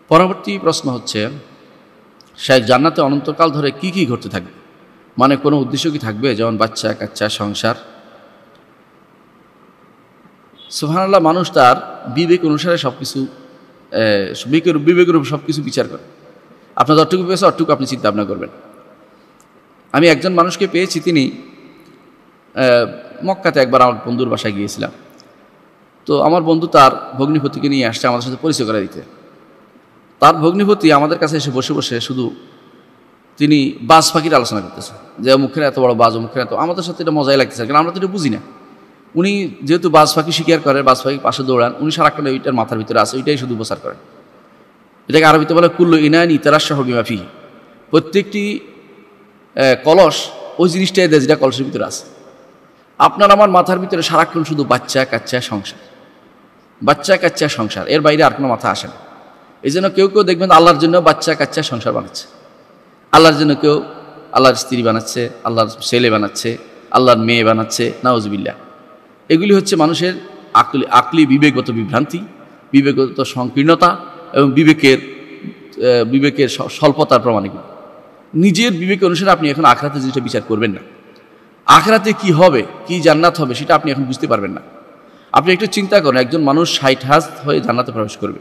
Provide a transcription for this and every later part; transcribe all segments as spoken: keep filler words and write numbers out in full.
পরবর্তী প্রশ্ন হচ্ছে, শায়খ জান্নাতে অনন্তকাল ধরে কি কি ঘটতে থাকবে? মানে কোনো উদ্দেশ্য কি থাকবে, যেমন বাচ্চা কাচ্চা, সংসার? সুবহানাল্লাহ, মানুষ তার বিবেক অনুসারে সব কিছু বিবেকের বিবেকের উপর সব কিছু বিচার করে। আপনার যতটুকু পেয়েছে অতটুকু আপনি চিন্তা ভাবনা করবেন। আমি একজন মানুষকে পেয়েছি, তিনি মক্কাতে একবার আমার বন্ধুর বাসায় গিয়েছিলাম। তো আমার বন্ধু তার ভগ্নিপতিকে নিয়ে আসছে আমাদের সাথে পরিচয় করে দিতে। তার ভগ্নিপতি আমাদের কাছে এসে বসে বসে শুধু তিনি বাজ পাখির আলোচনা করতেছে, যে মুখের এত বড় বাজ, মুখের এত। আমাদের সাথে এটা মজাই লাগতেছে, কারণ আমরা তো এটা বুঝি না। উনি যেহেতু বাজ পাখি শিকার করে, বাজ পাখি পাশে দৌড়ান, উনি সারাক্ষণ ওইটার মাথার ভিতরে আছে, ওইটাই শুধু প্রচার করেন। এটাকে আরবিতে বলে কুল্লু ইনায়ন ইতারাশাহ বিমা ফিহি। প্রত্যেকটি কলস ওই জিনিসটাই দেয় যেটা কলসের ভিতরে আছে। আপনার আমার মাথার ভিতরে সারাক্ষণ শুধু বাচ্চা কাচ্চা সংসার, বাচ্চা কাচ্চা সংসার, এর বাইরে আর কোনো মাথা আসে না। এই জন্য কেউ কেউ দেখবেন আল্লাহর জন্য বাচ্চা কাচ্চা সংসার বানাচ্ছে, আল্লাহর জন্য কেউ আল্লাহর স্ত্রী বানাচ্ছে, আল্লাহর ছেলে বানাচ্ছে, আল্লাহর মেয়ে বানাচ্ছে, নাউজুবিল্লাহ। এগুলি হচ্ছে মানুষের আকলি আকলি বিবেকগত বিভ্রান্তি, বিবেকগত সংকীর্ণতা এবং বিবেকের বিবেকের স্বল্পতার প্রমাণ। এগুলো নিজের বিবেক অনুসারে আপনি এখন আখিরাতে জিনিসটা বিচার করবেন না। আখিরাতে কি হবে, কি জান্নাত হবে, সেটা আপনি এখন বুঝতে পারবেন না। আপনি একটু চিন্তা করেন, একজন মানুষ ষাট হাত হয়ে জান্নাতে প্রবেশ করবে,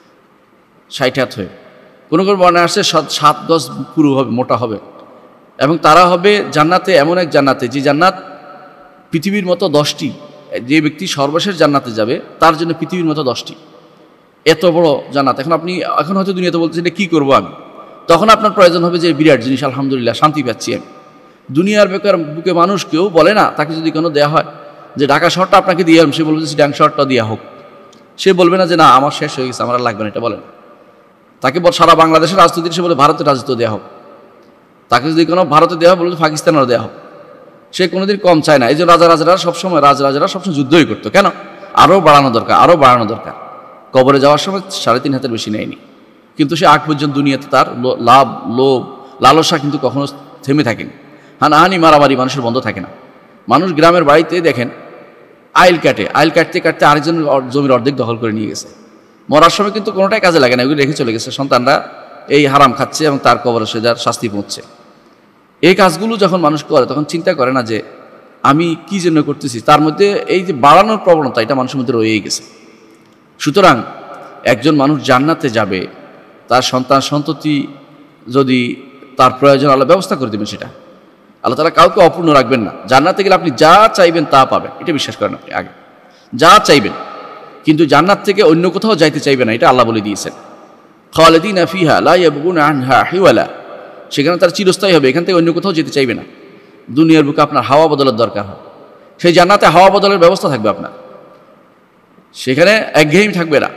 ষাট হাত হয়ে। কোনো কোনো বর্ণনা আসছে সাত গজ পুরু হবে, মোটা হবে, এবং তারা হবে জান্নাতে, এমন এক জান্নাতে যে জান্নাত পৃথিবীর মতো দশটি। যে ব্যক্তি সর্বশেষ জান্নাতে যাবে তার জন্য পৃথিবীর মতো দশটি, এত বড় জান্নাত। এখন আপনি এখন হয়তো দুনিয়াতে বলছেন এটা কী করবো আমি, তখন আপনার প্রয়োজন হবে যে বিরাট জিনিস, আলহামদুলিল্লাহ শান্তি পাচ্ছি আমি। দুনিয়ার বেকার বুকে মানুষ কেউ বলে না, তাকে যদি কোনো দেওয়া হয় যে ঢাকা শহরটা আপনাকে দিয়ে, সে বলবে যে সিটাং শহরটা দেওয়া হোক, সে বলবে না যে না আমার শেষ হয়ে গেছে, আমার আর লাগবে না, এটা বলে না। তাকে বল সারা বাংলাদেশের রাজনীতি, সে বলে ভারতের রাজত্ব দেওয়া হোক। তাকে যদি কোনো ভারতে দেওয়া হয়, বলবে পাকিস্তানেরও দেওয়া হোক। সে কোনোদিন কম চায় না। এই যে রাজা রাজারা সবসময় রাজরাজারা সবসময় যুদ্ধই করতো, কেন? আরও বাড়ানো দরকার, আরও বাড়ানো দরকার। কবরে যাওয়ার সময় সাড়ে তিন হাতের বেশি নেয়নি, কিন্তু সে আগ পর্যন্ত দুনিয়াতে তার লাভ, লোভ, লালসা কিন্তু কখনো থেমে থাকেনি। হানাহানি, মারামারি মানুষের বন্ধ থাকে না। মানুষ গ্রামের বাড়িতে দেখেন আইল কাটে, আইল কাটতে কাটতে আরেকজনের জমির অর্ধেক দখল করে নিয়ে গেছে। মরার সময় কিন্তু কোনোটাই কাজে লাগে না, ওগুলো রেখে চলে গেছে। সন্তানরা এই হারাম খাচ্ছে এবং তার কবরে সে যার শাস্তি পৌঁছছে। এই কাজগুলো যখন মানুষ করে, তখন চিন্তা করে না যে আমি কি জন্য করতেছি। তার মধ্যে এই যে বাড়ানোর প্রবণতা, এটা মানুষের মধ্যে রয়েই গেছে। সুতরাং একজন মানুষ জান্নাতে যাবে, তার সন্তান সন্ততি যদি তার প্রয়োজন আল্লাহ ব্যবস্থা করে দেবেন, সেটা আল্লাহ তাআলা কাউকে অপূর্ণ রাখবেন না। জান্নাতে গেলে আপনি যা চাইবেন তা পাবেন, এটা বিশ্বাস করেন আপনি আগে, যা চাইবেন। কিন্তু জান্নাত থেকে অন্য কোথাও যাইতে চাইবে না, এটা আল্লাহ বলে দিয়েছেন। খালিদিনা ফিহা লা ইয়াবগুনা আনহা হিওয়ালা, সেখানে তার চিরস্থায়ী হবে, এখান থেকে অন্য কোথাও যেতে চাইবে না। দুনিয়ার বুকে আপনার হাওয়া বদলের দরকার হয়, সেই জান্নাতে হাওয়া বদলের ব্যবস্থা থাকবে আপনার, সেখানে একঘেয়েমি থাকবে না।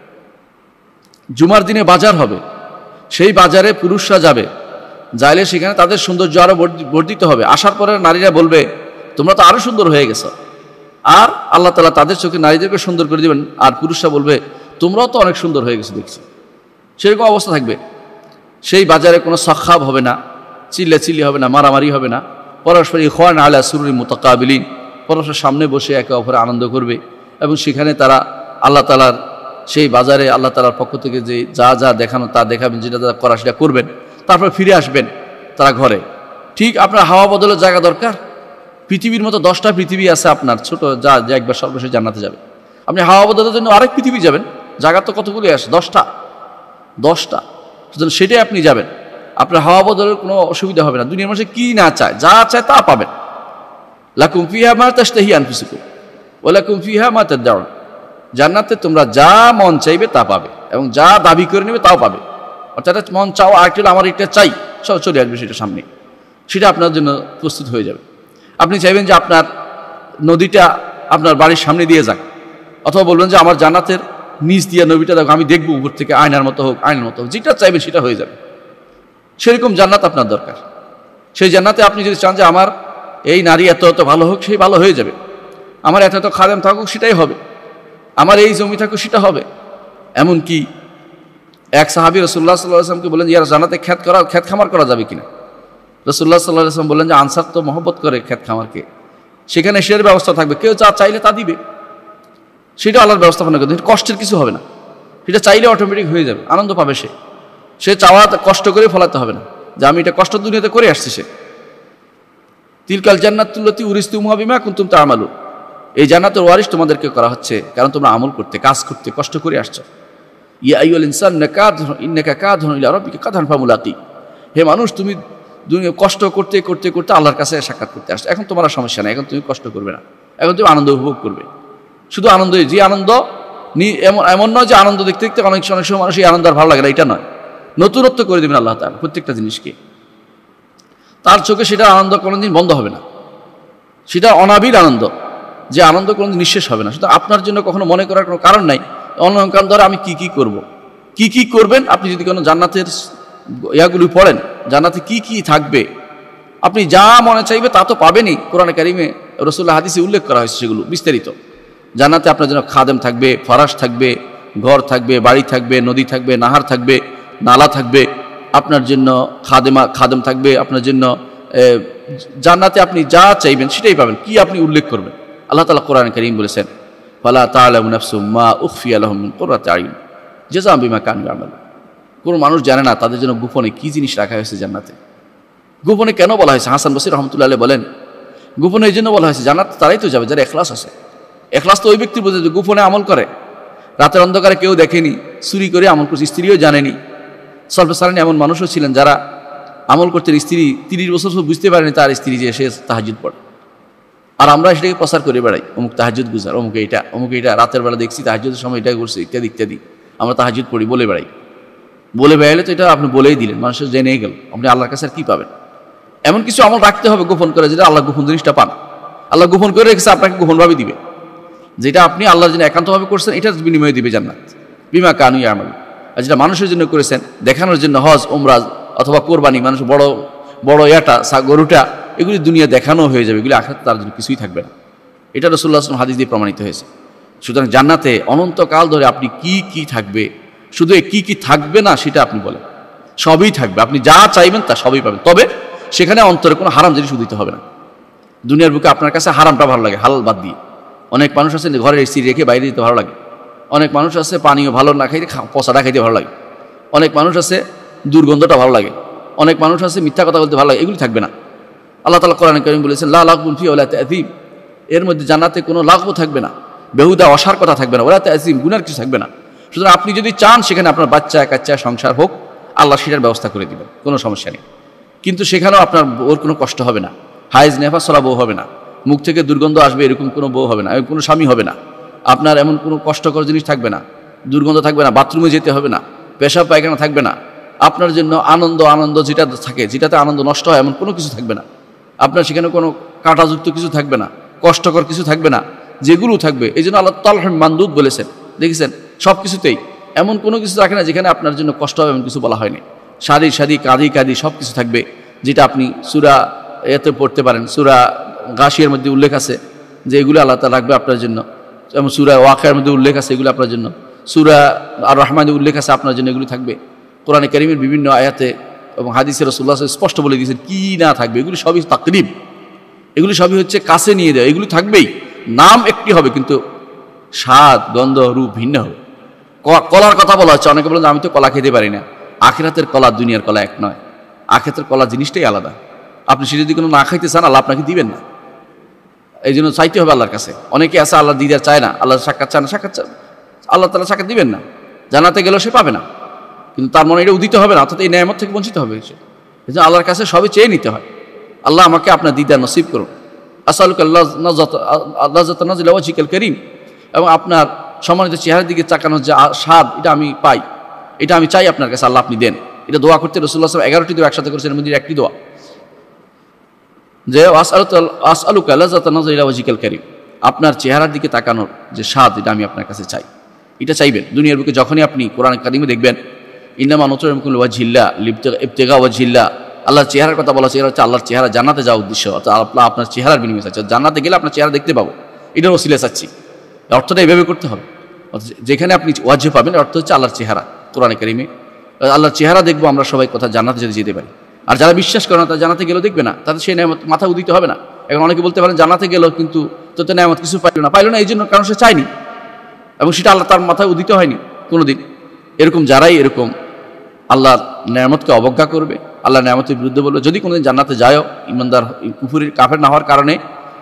জুমার দিনে বাজার হবে, সেই বাজারে পুরুষরা যাবে, যাইলে সেখানে তাদের সৌন্দর্য আরও বর্ধিত হবে। আসার পরে নারীরা বলবে তোমরা তো আরও সুন্দর হয়ে গেছো, আর আল্লাহ তাআলা তাদের চোখে নারীদেরকে সুন্দর করে দেবেন, আর পুরুষরা বলবে তোমরাও তো অনেক সুন্দর হয়ে গেছো দেখছি। সেরকম অবস্থা থাকবে। সেই বাজারে কোনো সাখাব হবে না, চিল্লা চিল্লি হবে না, মারামারি হবে না। পরস্পর ইখওয়ান আলা সুরুরি মুতাকাবিলিন, পরস্পর সামনে বসে একে অপরে আনন্দ করবে। এবং সেখানে তারা আল্লাহ তাআলার সেই বাজারে আল্লাহ তাআলার পক্ষ থেকে যে যা যা দেখানো তা দেখাবেন, যেটা যা করা সেটা করবেন, তারপর ফিরে আসবেন তারা ঘরে। ঠিক আপনার হাওয়া বদলের জায়গা দরকার। পৃথিবীর মতো দশটা পৃথিবী আছে আপনার, ছোট যা যে একবার সর্বশেষ জান্নাতে যাবে। আপনি হাওয়া বদলের জন্য আরেক পৃথিবী যাবেন, জায়গা তো কতগুলি আসে, দশটা দশটা সুতরাং সেটাই আপনি যাবেন। আপনার হাওয়া বদলের কোনো অসুবিধা হবে না। দুনিয়ার মানুষ কি না চায়, যা চায় তা পাবেন। লাকুম ফিহা মা তাশতাহি আনফুসুকুম ওয়া লাকুম ফিহা মা তাদউন, জান্নাতে তোমরা যা মন চাইবে তা পাবে, এবং যা দাবি করে নেবে তাও পাবে। অর্থাৎ মন চাও, আরেকটা আমার এটা চাই, সব চলে আসবে সেটা সামনে, সেটা আপনার জন্য প্রস্তুত হয়ে যাবে। আপনি চাইবেন যে আপনার নদীটা আপনার বাড়ির সামনে দিয়ে যাক, অথবা বলবেন যে আমার জান্নাতের নিচ দিয়ে নদীটা দেখো, আমি দেখবো উপর থেকে, আয়নার মতো হোক, আয়নার মতো হোক, যেটা চাইবেন সেটা হয়ে যাবে। সেরকম জান্নাত আপনার দরকার। সেই জান্নাতে আপনি যদি চান যে আমার এই নারী এত এত ভালো হোক, সেই ভালো হয়ে যাবে। আমার এত এত খাদেম থাকুক, সেটাই হবে। আমার এই জমি থাকুক, সেটা হবে। এমনকি এক সাহাবী রাসূলুল্লাহ সাল্লাল্লাহু আলাইহি ওয়াসাল্লামকে বললেন, ইয়া জান্নাতে খেত করা খেত খামার করা যাবে কিনা? রাসূলুল্লাহ সাল্লাল্লাহু আলাইহি ওয়াসাল্লাম বললেন যে আনসার তো মহব্বত করে খেত খামারকে, সেখানে সের ব্যবস্থা থাকবে, কেউ যা চাইলে তা দিবে, সেটা আল্লাহর ব্যবস্থাপনা করবে, কষ্টের কিছু হবে না। এটা চাইলে অটোমেটিক হয়ে যাবে, আনন্দ পাবে সে। সে চাওয়া কষ্ট করে ফলাতে হবে না, যে আমি এটা কষ্ট দুনিয়াতে করে আসছি। সে তিলকাল জান্নাতুল্লাতী উরিসতুমুহা বিমা কুনতুম তা'মালুন, এই জান্নাতের ওয়ারিস তোমাদেরকে করা হচ্ছে কারণ তোমরা আমল করতে, কাজ করতে, কষ্ট করে আসছো। ইয়া আইয়ুহাল ইনসান ইন্নাকা কাদহুন ইলা রাব্বিকা কাদহান ফামুলাকি, হে মানুষ তুমি দুনিয়া কষ্ট করতে করতে করতে আল্লাহর কাছে সাক্ষাৎ করতে আসছো। এখন তোমার সমস্যা নাই, এখন তুমি কষ্ট করবে না, এখন তুমি আনন্দ উপভোগ করবে। শুধু আনন্দ, যে আনন্দ এমন এমন নয় যে আনন্দ দেখতে দেখতে অনেক অনেক সময় মানুষ এই আনন্দ আর ভালো লাগে না, এটা নয়। নতুনত্ব করে দেবেন আল্লাহ তাআলা প্রত্যেকটা জিনিসকে। তার চোখে সেটা আনন্দ কোনোদিন বন্ধ হবে না, সেটা অনাবিল আনন্দ, যে আনন্দ কোনোদিন নিঃশেষ হবে না। শুধু আপনার জন্য কখনো মনে করার কোনো কারণ নাই অনঙ্কান ধরে আমি কি কি করব। কি কি করবেন, আপনি যদি কোনো জান্নাতের ইয়াগুলি পড়েন, জান্নাতে কি কি থাকবে, আপনি যা মনে চাইবে তা তো পাবেনই। কোরআনে কারিমে রাসূলুল্লাহ হাদিসে উল্লেখ করা হয়েছে সেগুলো বিস্তারিত। জান্নাতে আপনার জন্য খাদেম থাকবে, ফরাশ থাকবে, ঘর থাকবে, বাড়ি থাকবে, নদী থাকবে, নাহার থাকবে, নালা থাকবে, আপনার জন্য খাদেমা খাদেম থাকবে, আপনার জন্য জান্নাতে আপনি যা চাইবেন সেটাই পাবেন। কি আপনি উল্লেখ করবেন, আল্লাহ তাআলা কোরআনে কারীম বলেছেন, ফালা তা'লামু নাফসুম মা উখফিয়া লাহুম মিন কুররাতি আয়ুন জাযাআন বিমা কানু ইয়ামালুন। কোনো মানুষ জানে না তাদের জন্য গোপনে কি জিনিস রাখা হয়েছে জান্নাতে। গোপনে কেন বলা হয়েছে? হাসান বসরি রহমতুল্লাহ আলাইহি বলেন, গোপনে এই জন্য বলা হয়েছে, জান্নাত তারাই তো যাবে যারা ইখলাস আছে। ইখলাস তো ওই ব্যক্তি বোঝে যে গোপনে আমল করে, রাতের অন্ধকারে কেউ দেখেনি, চুরি করে আমল করছে, স্ত্রীও জানেনি। সলফে সালানি এমন মানুষও ছিলেন যারা আমল করতেন, স্ত্রী তিরিশ বছর বুঝতে পারেনি তার স্ত্রী যে সে তাহাজ্জুদ পড়ে। আর আমরা সেটাকে প্রচার করে বেড়াই, অমুক তাহাজ্জুদ গুজার, অমুক এইটা, অমুক এইটা, রাতের বেলা দেখছি তাহাজ্জুদের সময় এটা করছে, ইত্যাদি ইত্যাদি। আমরা তাহাজ্জুদ পড়ি বলে বেড়াই। বলে বেড়াইলে তো এটা আপনি বলেই দিলেন, মানুষের জেনে গেল, আপনি আল্লাহর কাছে আর কী পাবেন? এমন কিছু আমল রাখতে হবে গোপন করে, যেটা আল্লাহ গোপন জিনিসটা পান। আল্লাহ গোপন করে রেখেছে, আপনাকে গোপনভাবে দিবে। যেটা আপনি আল্লাহর জন্য একান্তভাবে করছেন, এটার বিনিময়ে দিবে জান্নাত বিমা কানু ইয়ামালুন। আর যেটা মানুষের জন্য করেছেন, দেখানোর জন্য, হজ, উমরাজ অথবা কোরবানি, মানুষ বড় বড় ইয়াটা গরুটা, এগুলি দুনিয়া দেখানো হয়ে যাবে, এগুলি আখিরাতে তার জন্য কিছুই থাকবে না। এটা রাসূলুল্লাহ সাল্লাল্লাহু আলাইহি ওয়াসাল্লাম হাদিস দিয়ে প্রমাণিত হয়েছে। সুতরাং জান্নাতে অনন্তকাল ধরে আপনি কি কি থাকবে, শুধু কি কি থাকবে না সেটা আপনি বলেন, সবই থাকবে, আপনি যা চাইবেন তা সবই পাবেন। তবে সেখানে অন্তরে কোনো হারাম জিনিস উদিত হবে না। দুনিয়ার বুকে আপনার কাছে হারামটা ভালো লাগে, হালাল বাদ দিয়ে। অনেক মানুষ আছে ঘরের এসি রেখে বাইরে দিতে ভালো লাগে, অনেক মানুষ আছে পানীয় ভালো না খাইতে পচাটা খাইতে ভালো লাগে, অনেক মানুষ আছে দুর্গন্ধটা ভালো লাগে, অনেক মানুষ আছে মিথ্যা কথা বলতে ভালো লাগে। এগুলি থাকবে না। আল্লাহ তাআলা কোরআনে কারীম বলেছেন, লা লাগুন ফি ওয়ালা তা'যীম, এর মধ্যে জান্নাতে কোনো লাগু থাকবে না, বেহুদা অসার কথা থাকবে না, ওয়ালা তা'যীম, গুনার কিছু থাকবে না। সুতরাং আপনি যদি চান সেখানে আপনার বাচ্চা কাচ্চা সংসার হোক, আল্লাহ সেটার ব্যবস্থা করে দিবেন, কোনো সমস্যা নেই। কিন্তু সেখানেও আপনার ওর কোনো কষ্ট হবে না, হাইজ নেফাস চলা বউ হবে না, মুখ থেকে দুর্গন্ধ আসবে এরকম কোনো বউ হবে না, এরকম কোনো স্বামী হবে না, আপনার এমন কোনো কষ্টকর জিনিস থাকবে না, দুর্গন্ধ থাকবে না, বাথরুমে যেতে হবে না, পেশাব পায়খানা থাকবে না, আপনার জন্য আনন্দ আনন্দ যেটা থাকে, যেটাতে আনন্দ নষ্ট হয় এমন কোনো কিছু থাকবে না, আপনার সেখানে কোনো কাঁটাযুক্ত কিছু থাকবে না, কষ্টকর কিছু থাকবে না, যেগুলো থাকবে এই জন্য আল্লাহ তাআলা মানদুদ বলেছেন, দেখেছেন সব কিছুতেই এমন কোনো কিছু রাখে না যেখানে আপনার জন্য কষ্ট হবে এমন কিছু বলা হয়নি। সারি সারি কাঁদি কাঁদি সব কিছু থাকবে, যেটা আপনি সূরা এতে পড়তে পারেন। সূরা গাশিয়ার মধ্যে উল্লেখ আছে যে এগুলো আল্লাহ তাআলা রাখবে আপনার জন্য, এবং সূরা ওয়াকিয়ার মধ্যে উল্লেখ আছে এগুলো আপনার জন্য, সূরা আর রহমানে উল্লেখ আছে আপনার জন্য এগুলো থাকবে। কোরআনে কারীমের বিভিন্ন আয়াতে এবং হাদিসে রাসূলুল্লাহ সাল্লাল্লাহু আলাইহি ওয়াসাল্লাম স্পষ্ট বলে দিয়েছেন কি না থাকবে। এগুলি সবই তাকরিব, এগুলি সবই হচ্ছে কাছে নিয়ে দেওয়া। এগুলি থাকবেই, নাম একটি হবে কিন্তু স্বাদ গন্ধ রূপ ভিন্ন হবে। কলার কথা বলা হচ্ছে, অনেকে বলেন আমি তো কলা খেতে পারি না। আখিরাতের কলা দুনিয়ার কলা এক নয়, আখিরাতের কলা জিনিসটাই আলাদা। আপনি সে যদি কোনো না খাইতে চান আল্লাহ আপনাকে দিবেন না, এই জন্য চাইতে হবে আল্লাহর কাছে। অনেকে আছে আল্লাহ দিদার চায় না, আল্লাহ সাক্ষাৎ চায় না, সাক্ষাৎ চায় আল্লাহ তাআলা সাক্ষাৎ দিবেন না, জান্নাতে গেলেও সে পাবে না, কিন্তু তার মনে এটা উদিত হবে না, অর্থাৎ এই নেয়ামত থেকে বঞ্চিত হবে সে। এই জন্য আল্লাহর কাছে সবই চেয়ে নিতে হয়, আল্লাহ আমাকে আপনার দিদার নসিব করুন, আসআলুকা লাযযাতা নাযিলা ওয়াজহিকাল কারীম, এবং আপনার সম্মানিত চেহারার দিকে তাকানোর যে স্বাদ এটা আমি পাই, এটা আমি চাই আপনার কাছে, আল্লাহ আপনি দেন। এটা দোয়া করতে রাসূলুল্লাহ সাল্লাল্লাহু আলাইহি ওয়াসাল্লাম এগারোটি দোয়া একসাথে করেছেন, এর মধ্যে একটি দোয়া যে আসআলুকা লাযযাতা নাযিলা ওয়াজহিকাল কারীম, আপনার চেহারার দিকে তাকানোর যে স্বাদ এটা আমি আপনার কাছে চাই। এটা চাইবেন দুনিয়ার বুকে। যখনই আপনি কোরআন কারীমে দেখবেন ইন্নামা নুতঈমুকুম লিওয়াজহিল্লাহ লিবতিগা ওয়াজহিল্লাহ, আল্লাহর চেহারার কথা বলা, চেহারা হচ্ছে আল্লাহর চেহারা, জান্নাতে যাওয়ার উদ্দেশ্য, অর্থাৎ আল্লাহ আপনার চেহারার বিনিময়ে চাচ্ছে, জান্নাতে গেলে আপনার চেহারা দেখতে পাবো, এটার ওসিলা চাচ্ছি। অর্থটা এভাবে করতে হবে, যেখানে আপনি ওয়াজহ পাবেন অর্থ হচ্ছে আল্লাহর চেহারা। কোরআনে কারীমে আল্লাহর চেহারা দেখবো আমরা সবাই, কথা জান্নাতে যদি যেতে পারি। আর যারা বিশ্বাস করে না তারা জান্নাতে গেলেও দেখবে না, তাদের সেই নেয়ামত মাথা উদিত হবে না। এখন অনেকে বলতে পারেন জান্নাতে গেল কিন্তু তো তো নেয়ামত কিছু পাইল না, পাইল না এই জন্য কারণ সে চায়নি, এবং সেটা আল্লাহ তার মাথায় উদিত হয়নি কোনোদিন। এরকম যারাই এরকম আল্লাহর নেয়ামতকে অবজ্ঞা করবে, আল্লাহর নেয়ামতের বিরুদ্ধে বলবে, যদি কোনোদিন জান্নাতে যায়ও ইমানদার কুফুরির কাফের না হওয়ার কারণে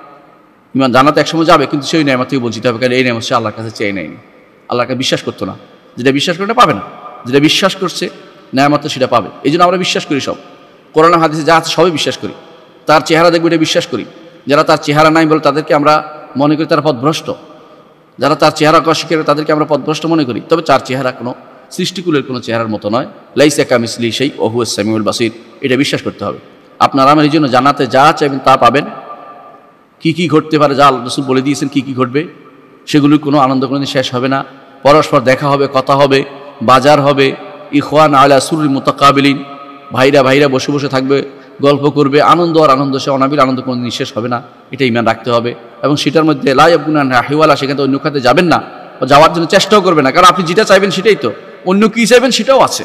ইমান জান্নাতে একসময় যাবে, কিন্তু সেই নেয়ামত থেকে বঞ্চিত হবে, কারণ এই নেয়ামত সে আল্লাহর কাছে চেয়ে নেয়নি, আল্লাহকে বিশ্বাস করতো না। যেটা বিশ্বাস করে পাবে না, যেটা বিশ্বাস করছে নেয়ামত সেটা পাবে। এই জন্য আমরা বিশ্বাস করি সব, কোরআন হাদিসে যা আছে সবই বিশ্বাস করি। তার চেহারা দেখবে এটা বিশ্বাস করি। যারা তার চেহারা নাই বলে তাদেরকে আমরা মনে করি তারা পথভ্রষ্ট, যারা তার চেহারা অস্বীকার করে তাদেরকে আমরা পথভ্রষ্ট মনে করি। তবে তার চেহারা কোনো সৃষ্টিকুলের কোনো চেহারার মতো নয়। লাইসা কামিসলি সেই ওহু সামিউল বাসির, এটা বিশ্বাস করতে হবে। আপনার আমার এই জন্য জান্নাতে যা চাইবেন তা পাবেন। কি কি ঘটতে পারে যা রাসূল বলে দিয়েছেন, কি কি ঘটবে, সেগুলির কোনো আনন্দ কোনোদিন শেষ হবে না। পরস্পর দেখা হবে, কথা হবে, বাজার হবে, ইখওয়ান আলা সুরুল মুতাকাবিলিন, ভাইরা ভাইরা বসে বসে থাকবে, গল্প করবে, আনন্দ আর আনন্দ, সে অনাবিল আনন্দ কোনোদিন শেষ হবে না, এটা ইমান রাখতে হবে। এবং সেটার মধ্যে লা ইয়াবগুনা হিওয়ালা, সেখানে তো অন্য খাতে যাবেন না, যাওয়ার জন্য চেষ্টাও করবে না, কারণ আপনি যেটা চাইবেন সেটাই তো, অন্য কী চাইবেন সেটাও আছে।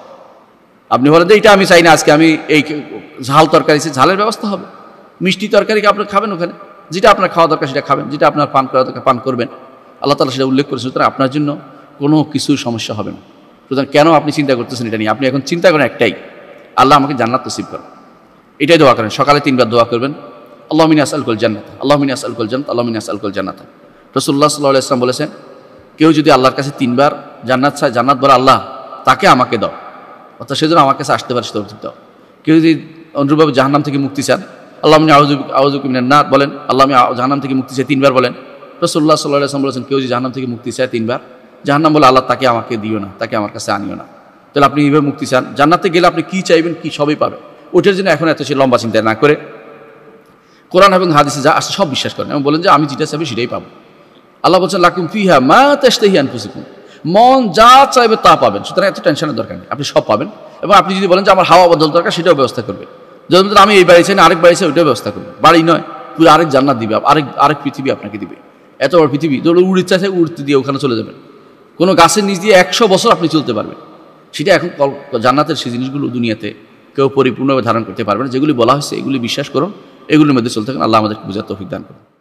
আপনি বলেন যে এইটা আমি চাই না, আজকে আমি এই ঝাল তরকারি, সে ঝালের ব্যবস্থা হবে। মিষ্টি তরকারিকে আপনি খাবেন ওখানে, যেটা আপনার খাওয়া দরকার সেটা খাবেন, যেটা আপনার পান করা দরকার পান করবেন। আল্লাহ তাআলা সেটা উল্লেখ করেছেন, সুতরাং আপনার জন্য কোনো কিছুর সমস্যা হবে না। সুতরাং কেন আপনি চিন্তা করতেছেন এটা নিয়ে? আপনি এখন চিন্তা করেন একটাই, আল্লাহ আমাকে জান্নাত নসিব করেন, এটাই দোয়া করেন। সকালে তিনবার দোয়া করবেন, আল্লাহুম্মা ইন্নী আসআলুকাল জান্নাত, আল্লাহুম্মা ইন্নী আসআলুকাল জান্নাত, আল্লাহুম্মা ইন্নী আসআলুকাল জান্নাত। রাসূলুল্লাহ সাল্লাল্লাহু আলাইহি ওয়াসাল্লাম বলেছেন, কেউ যদি আল্লাহর কাছে তিনবার জান্নাত চায়, জান্নাত বলে আল্লাহ তাকে আমাকে দাও, অর্থাৎ সেজন্য আমার কাছে আসতে পারে, সেটা দাও। কেউ যদি অনুরূপভাবে জাহান্নাম থেকে মুক্তি চান, আল্লাহুম্মা ইন্নী আউযু আউযু বিকা মিনান নার বলেন, আল্লাহ আমি জাহান্নাম থেকে মুক্তি চাই তিনবার বলেন। রাসূলুল্লাহ সাল্লাল্লাহু আলাইহি ওয়াসাল্লাম বলেছেন, কেউ যদি জাহান্নাম থেকে মুক্তি চায় তিনবার, জাহান্নাম বলে আল্লাহ তাকে আমাকে দিও না, তাকে আমার কাছে আনিও না। তাহলে আপনি এইভাবে মুক্তি চান, জান্নাতে গেলে আপনি কী চাইবেন কি সবই পাবেন। ওটার জন্য এখন এত সে লম্বা চিন্তা না করে কোরআন এবং হাদিসে যা আসছে সব বিশ্বাস করেন এবং বলেন যে আমি যেটা চাইবে সেটাই পাবো। আল্লাহ বলছেন লাকুম ফিহা মা তাশতাহি আনফুসুকুম, মন যা চাইবে তা পাবেন। সুতরাং এত টেনশনের দরকার নেই, আপনি সব পাবেন। এবং আপনি যদি বলেন যে আমার হাওয়া বদল দরকার, সেটাও ব্যবস্থা করবে। যদি আমি এই বাড়ি চাই না আরেক বাড়ি চাই, ওইটাও ব্যবস্থা করবে। বাড়ি নয়, পুরো আরেক জান্নাত দিবে, আরেক আরেক পৃথিবী আপনাকে দিবে। এত বড় পৃথিবী, ধরো উড়তে চাইছে উড়তে দিয়ে ওখানে চলে যাবেন। কোনো গাছের নিচ দিয়ে একশো বছর আপনি চলতে পারবেন। সেটা এখন জান্নাতের সেই জিনিসগুলো দুনিয়াতে কেউ পরিপূর্ণভাবে ধারণ করতে পারবে না। যেগুলি বলা হয়েছে এগুলি বিশ্বাস করুন, এগুলির মধ্যে চলতে থাকুন। আল্লাহ আমাদেরকে বুঝার তৌফিক দান করুন।